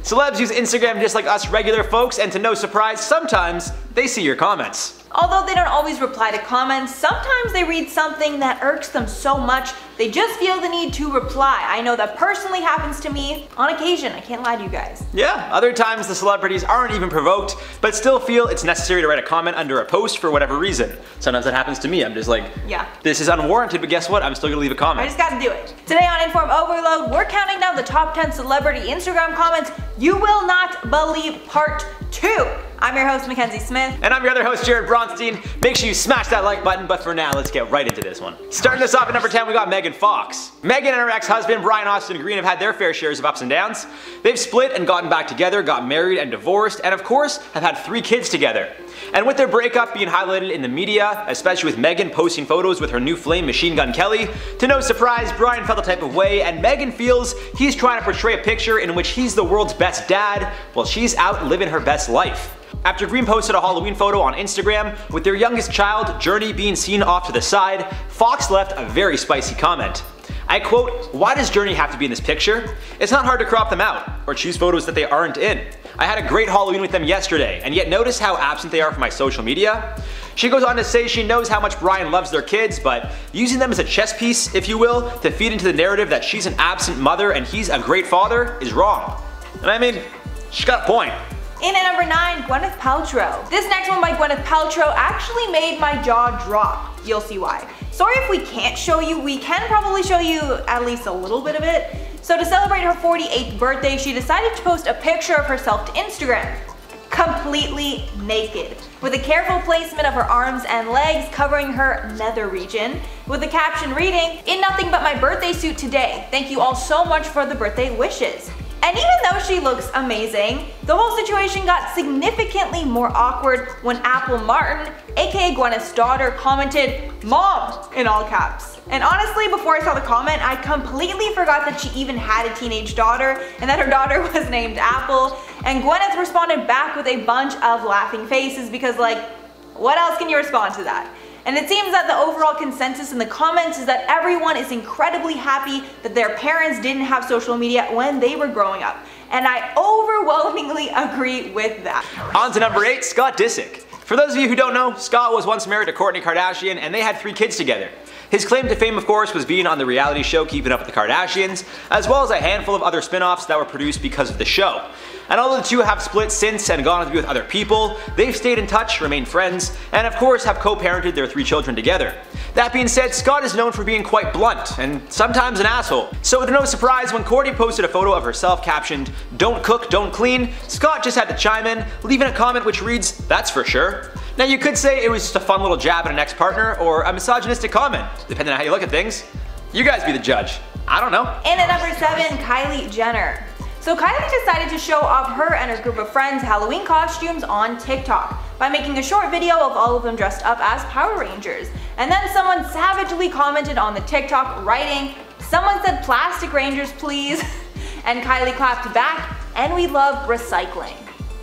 Celebs use Instagram just like us regular folks, and to no surprise, sometimes they see your comments. Although they don't always reply to comments, sometimes they read something that irks them so much they just feel the need to reply. I know that personally happens to me on occasion, I can't lie to you guys. Yeah, other times the celebrities aren't even provoked, but still feel it's necessary to write a comment under a post for whatever reason. Sometimes that happens to me, I'm just like, yeah, this is unwarranted, but guess what, I'm still gonna leave a comment. I just gotta do it. Today on Inform Overload, we're counting down the top 10 celebrity Instagram comments you will not believe part 2. I'm your host, Mackenzie Smith. And I'm your other host, Jared Bronstein. Make sure you smash that like button, but for now, let's get right into this one. Starting us off at number 10, we got Megan Fox. Megan and her ex-husband, Brian Austin Green, have had their fair shares of ups and downs. They've split and gotten back together, got married and divorced, and of course, have had 3 kids together. And with their breakup being highlighted in the media, especially with Megan posting photos with her new flame Machine Gun Kelly, to no surprise, Brian felt the type of way, and Megan feels he's trying to portray a picture in which he's the world's best dad, while she's out living her best life. After Green posted a Halloween photo on Instagram with their youngest child, Journey, being seen off to the side, Fox left a very spicy comment. I quote, "Why does Journey have to be in this picture? It's not hard to crop them out, or choose photos that they aren't in. I had a great Halloween with them yesterday, and yet notice how absent they are from my social media?" She goes on to say she knows how much Brian loves their kids, but using them as a chess piece, if you will, to feed into the narrative that she's an absent mother and he's a great father is wrong. And I mean, she's got a point. In at number 9, Gwyneth Paltrow. This next one by Gwyneth Paltrow actually made my jaw drop. You'll see why. Sorry if we can't show you, we can probably show you at least a little bit of it. So to celebrate her 48th birthday, she decided to post a picture of herself to Instagram. Completely naked, with a careful placement of her arms and legs covering her nether region, with the caption reading, "In nothing but my birthday suit today. Thank you all so much for the birthday wishes." And even though she looks amazing, the whole situation got significantly more awkward when Apple Martin, aka Gwyneth's daughter, commented, "Mom," in all caps. And honestly, before I saw the comment, I completely forgot that she even had a teenage daughter and that her daughter was named Apple. And Gwyneth responded back with a bunch of laughing faces because, like, what else can you respond to that? And it seems that the overall consensus in the comments is that everyone is incredibly happy that their parents didn't have social media when they were growing up. And I overwhelmingly agree with that. On to number 8, Scott Disick. For those of you who don't know, Scott was once married to Kourtney Kardashian and they had 3 kids together. His claim to fame, of course, was being on the reality show Keeping Up with the Kardashians, as well as a handful of other spin-offs that were produced because of the show. And although the two have split since and gone on to be with other people, they've stayed in touch, remained friends, and of course have co-parented their 3 children together. That being said, Scott is known for being quite blunt, and sometimes an asshole. So to no surprise, when Kourtney posted a photo of herself captioned, "Don't cook, don't clean," Scott just had to chime in, leaving a comment which reads, "That's for sure." Now you could say it was just a fun little jab at an ex-partner, or a misogynistic comment, depending on how you look at things. You guys be the judge. I don't know. And at number 7, Kylie Jenner. So Kylie decided to show off her and her group of friends' Halloween costumes on TikTok by making a short video of all of them dressed up as Power Rangers. And then someone savagely commented on the TikTok writing, "Someone said plastic rangers please," and Kylie clapped back, "And we love recycling."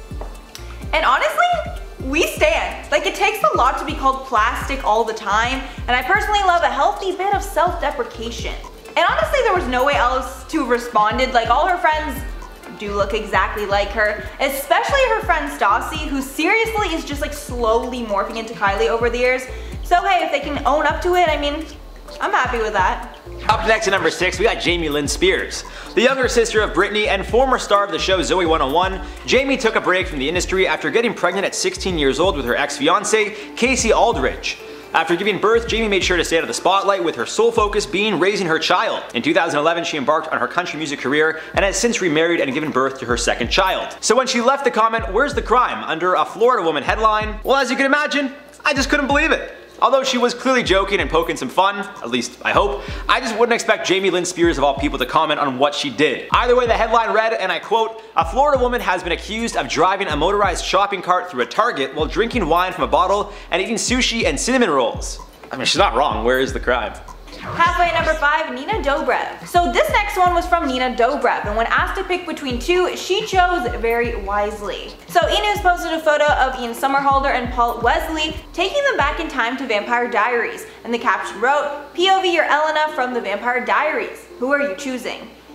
And honestly, we stand. Like, it takes a lot to be called plastic all the time, and I personally love a healthy bit of self-deprecation. And honestly, there was no way else to have responded. Like, all her friends do look exactly like her, especially her friend Stassi, who seriously is just like slowly morphing into Kylie over the years. So hey, if they can own up to it, I mean, I'm happy with that. Up next at number 6, we got Jamie Lynn Spears. The younger sister of Britney and former star of the show Zoe 101, Jamie took a break from the industry after getting pregnant at 16 years old with her ex-fiancé, Casey Aldridge. After giving birth, Jamie made sure to stay out of the spotlight, with her sole focus being raising her child. In 2011, she embarked on her country music career and has since remarried and given birth to her second child. So when she left the comment, "Where's the crime?" under a Florida Woman headline, well, as you can imagine, I just couldn't believe it. Although she was clearly joking and poking some fun, at least I hope, I just wouldn't expect Jamie Lynn Spears of all people to comment on what she did. Either way, the headline read, and I quote, "A Florida woman has been accused of driving a motorized shopping cart through a Target while drinking wine from a bottle and eating sushi and cinnamon rolls." I mean, she's not wrong. Where is the crime? Halfway at number 5, Nina Dobrev. So this next one was from Nina Dobrev, and when asked to pick between 2, she chose very wisely. So E! News posted a photo of Ian Somerhalder and Paul Wesley taking them back in time to Vampire Diaries, and the caption wrote, "POV your Elena from the Vampire Diaries. Who are you choosing?"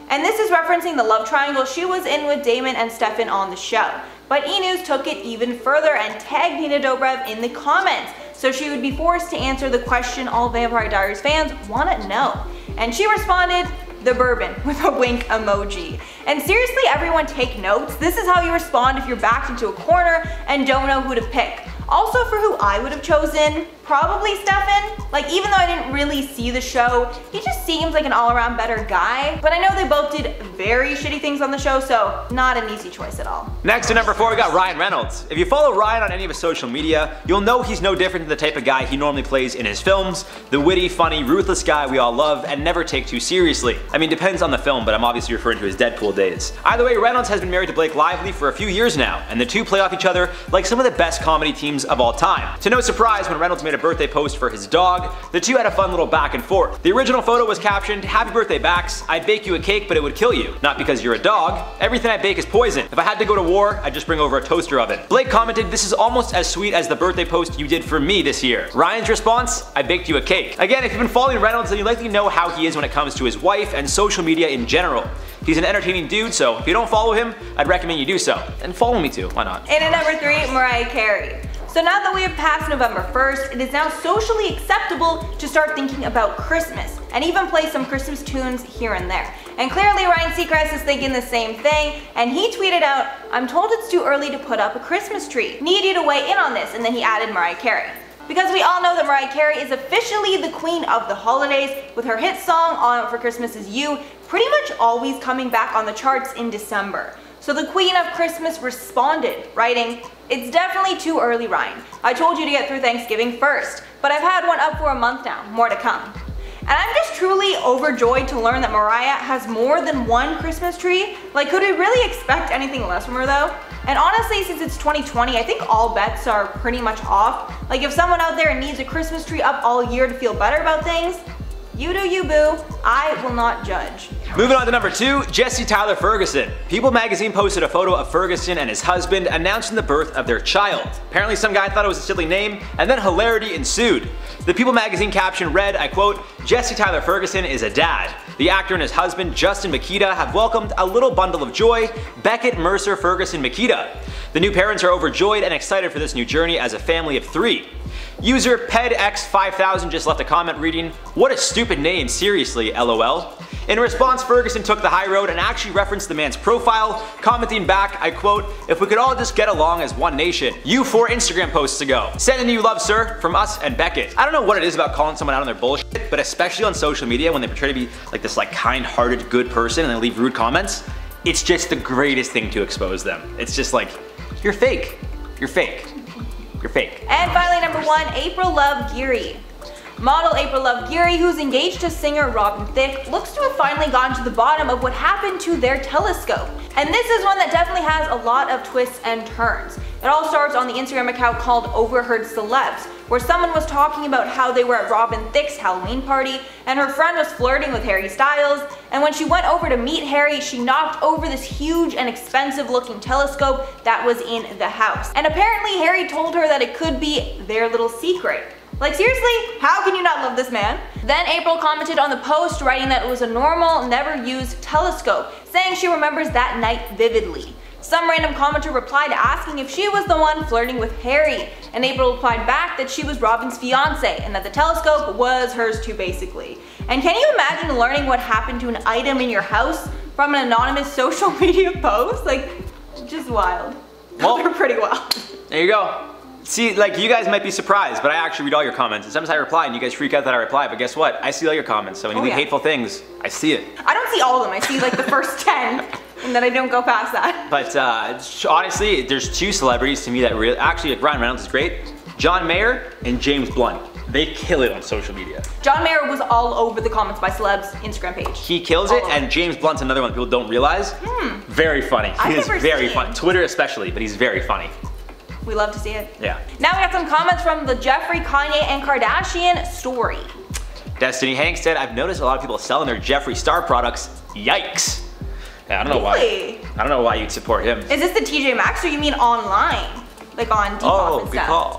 And this is referencing the love triangle she was in with Damon and Stefan on the show. But E! News took it even further and tagged Nina Dobrev in the comments, so she would be forced to answer the question all Vampire Diaries fans want to know. And she responded, "The bourbon," with a wink emoji. And seriously, everyone take notes. This is how you respond if you're backed into a corner and don't know who to pick. Also, for who I would have chosen, probably Stefan. Like, even though I didn't really see the show, he just seems like an all-around better guy. But I know they both did very shitty things on the show, so not an easy choice at all. Next to number 4, we got Ryan Reynolds. If you follow Ryan on any of his social media, you'll know he's no different than the type of guy he normally plays in his films. The witty, funny, ruthless guy we all love and never take too seriously. I mean, depends on the film, but I'm obviously referring to his Deadpool days. Either way, Reynolds has been married to Blake Lively for a few years now, and the two play off each other like some of the best comedy teams of all time. To no surprise, when Reynolds made a birthday post for his dog, the two had a fun little back and forth. The original photo was captioned, "Happy birthday, Bax. I'd bake you a cake, but it would kill you. Not because you're a dog. Everything I bake is poison. If I had to go to war, I'd just bring over a toaster oven." Blake commented, "This is almost as sweet as the birthday post you did for me this year." Ryan's response, "I baked you a cake." Again, if you've been following Reynolds, then you likely know how he is when it comes to his wife and social media in general. He's an entertaining dude, so if you don't follow him, I'd recommend you do so. And follow me too, why not? And at number 3, Mariah Carey. So now that we have passed November 1st, it is now socially acceptable to start thinking about Christmas, and even play some Christmas tunes here and there. And clearly Ryan Seacrest is thinking the same thing, and he tweeted out, "I'm told it's too early to put up a Christmas tree. Need you to weigh in on this," and then he added Mariah Carey. Because we all know that Mariah Carey is officially the queen of the holidays, with her hit song All For Christmas Is You pretty much always coming back on the charts in December. So the Queen of Christmas responded, writing, "It's definitely too early, Ryan. I told you to get through Thanksgiving first, but I've had one up for a month now, more to come." And I'm just truly overjoyed to learn that Mariah has more than one Christmas tree. Like, could we really expect anything less from her though? And honestly, since it's 2020, I think all bets are pretty much off. Like, if someone out there needs a Christmas tree up all year to feel better about things, you do you, boo. I will not judge. Moving on to number 2, Jesse Tyler Ferguson. People magazine posted a photo of Ferguson and his husband announcing the birth of their child. Apparently some guy thought it was a silly name, and then hilarity ensued. The People magazine caption read, I quote, "Jesse Tyler Ferguson is a dad. The actor and his husband, Justin Makita, have welcomed a little bundle of joy, Beckett Mercer Ferguson Makita. The new parents are overjoyed and excited for this new journey as a family of 3. User PedX5000 just left a comment reading, "What a stupid name, seriously, LOL." In response, Ferguson took the high road and actually referenced the man's profile, commenting back, I quote, "If we could all just get along as one nation. You 4 Instagram posts ago. Sending you love, sir, from us and Beckett." I don't know what it is about calling someone out on their bullshit, but especially on social media when they portray to be like this kind-hearted good person and they leave rude comments, it's just the greatest thing to expose them. It's just like, you're fake. You're fake. You're fake. And finally, number 1, April Love Geary. Model April Love Geary, who's engaged to singer Robin Thicke, looks to have finally gotten to the bottom of what happened to their telescope. And this is one that definitely has a lot of twists and turns. It all starts on the Instagram account called Overheard Celebs, where someone was talking about how they were at Robin Thicke's Halloween party and her friend was flirting with Harry Styles, and when she went over to meet Harry, she knocked over this huge and expensive looking telescope that was in the house. And apparently Harry told her that it could be their little secret. Like, seriously, how can you not love this man? Then April commented on the post, writing that it was a normal, never used telescope, saying she remembers that night vividly. Some random commenter replied asking if she was the one flirting with Harry, and April replied back that she was Robin's fiance and that the telescope was hers too, basically. And can you imagine learning what happened to an item in your house from an anonymous social media post? Like, just wild. Well, they're pretty wild. There you go. See, like, you guys might be surprised, but I actually read all your comments. And sometimes I reply and you guys freak out that I reply, but guess what? I see all your comments, so when you leave hateful things, I see it. I don't see all of them, I see like the first 10, and then I don't go past that. But honestly, there's 2 celebrities to me that really, actually, like, Ryan Reynolds is great. John Mayer and James Blunt. They kill it on social media. John Mayer was all over the comments by celebs Instagram page. He kills it, and James Blunt's another one people don't realize. Very funny. He is very funny. Twitter especially, but he's very funny. We love to see it. Yeah. Now we got some comments from the Jeffree, Kanye, and Kardashian story. Destiny Hanks said, I've noticed a lot of people selling their Jeffree Star products. Yikes. Yeah, I don't know why. I don't know why you'd support him. Is this the TJ Maxx, or you mean online? Like on Depop and stuff? Good call.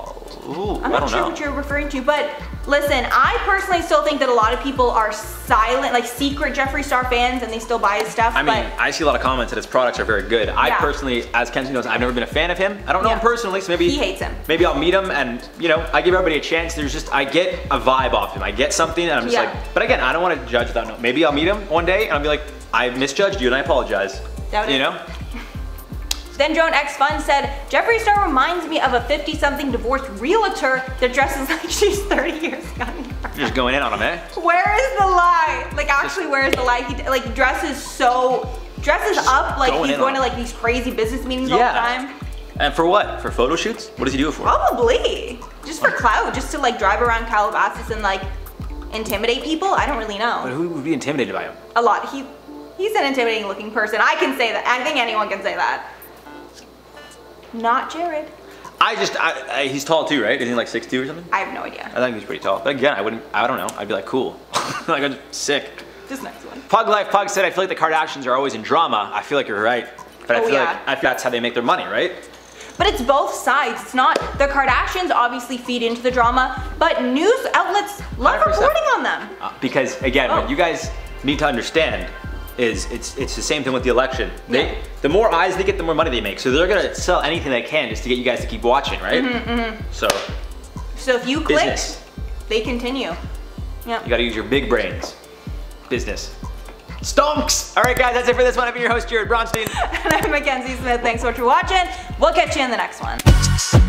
Ooh, I'm not sure what you're referring to, but listen, I personally still think that a lot of people are silent, like secret Jeffree Star fans, and they still buy his stuff. I mean, I see a lot of comments that his products are very good. I personally, as Kenzie knows, I've never been a fan of him. I don't know him personally, so maybe he hates him. Maybe I'll meet him, and you know, I give everybody a chance. There's just, I get a vibe off him. I get something, and I'm just like, but again, I don't want to judge without knowing. Maybe I'll meet him one day, and I'll be like, I misjudged you, and I apologize. You know? Then Joan X Fun said, Jeffree Star reminds me of a 50-something divorced realtor that dresses like she's 30 years younger. You're just going in on him, eh? Where is the lie? Like actually, where is the lie? He like dresses up like he's going to like these crazy business meetings all the time. And for what? For photo shoots? What does he do it for? Probably. Just for clout, just to like drive around Calabasas and like intimidate people? I don't really know. But who would be intimidated by him? A lot. He's an intimidating looking person. I can say that. I think anyone can say that. Not Jared. He's tall too, right? Isn't he like 6'2" or something? I have no idea. I think he's pretty tall. But again, I don't know. I'd be like, cool. Like, I'm sick. This next one. Pug Life Pug said, I feel like the Kardashians are always in drama. I feel like you're right. But I feel like that's how they make their money, right? But it's both sides. It's not, the Kardashians obviously feed into the drama, but news outlets love 100%. Reporting on them. Because again, what you guys need to understand is it's the same thing with the election. The more eyes they get, the more money they make. So they're gonna sell anything they can just to get you guys to keep watching, right? So if you click, they continue. Yeah. You gotta use your big brains. Business. Stonks! All right, guys, that's it for this one. I've been your host, Jared Bronstein. And I'm Mackenzie Smith. Thanks so much for watching. We'll catch you in the next one.